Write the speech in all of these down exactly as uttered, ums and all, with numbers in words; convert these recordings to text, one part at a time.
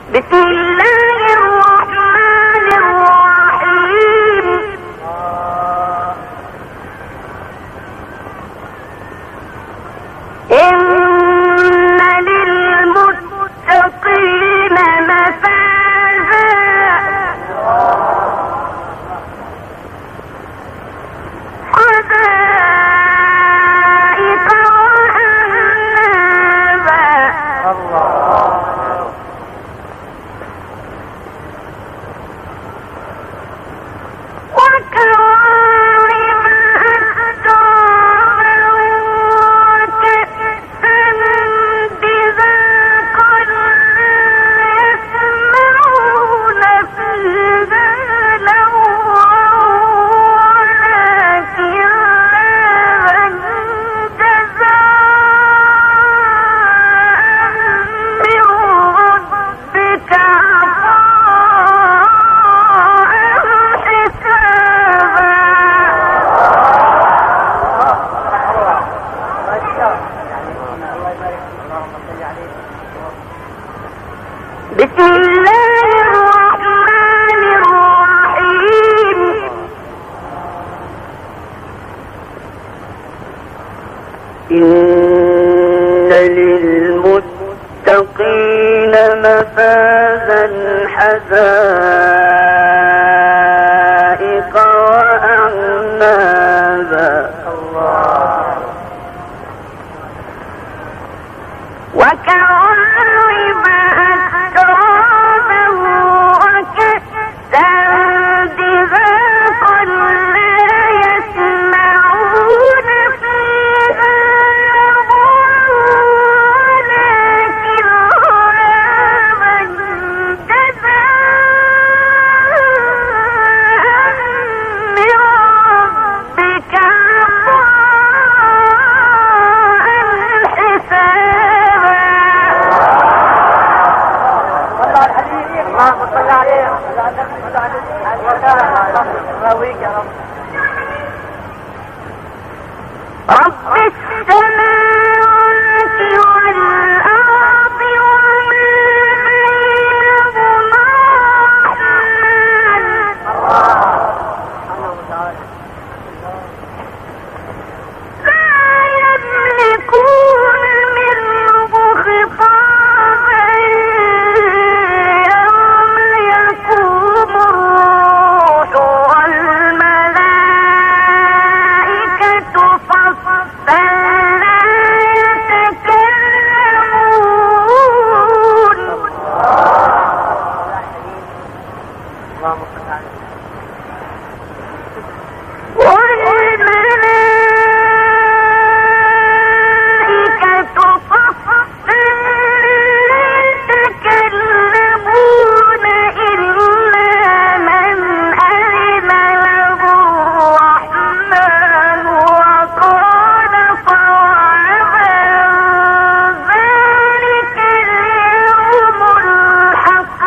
إن للمتقين مفازا حدائق وأعنابا وكواعب أترابا وكأسا دهاقا لا يسمعون فيها ولكن عذابا جزاء من ربك عطاء حسابا. اللهم صل عليه وعلى رب السماوات والأرض وما بينهما لا يملكون منه خطابا يوم يقوم الروح والملائكة صفا لا يتكلمون والملائكة صفا لا يتكلمون إلا من أذن له الرحمن وقال صوابا ذلك اليوم الحق.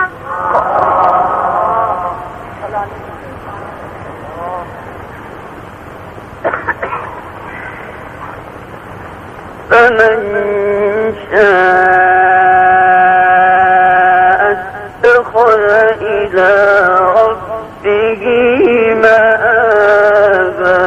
فمن شاء اتخذ إلى ربه مآبا.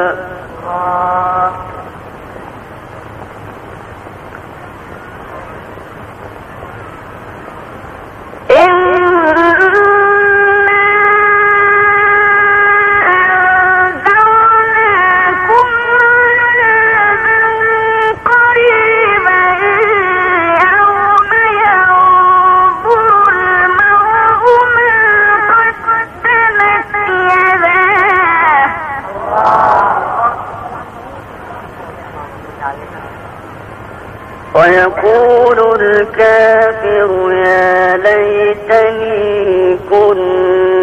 ويقول الكافر يا ليتني كنت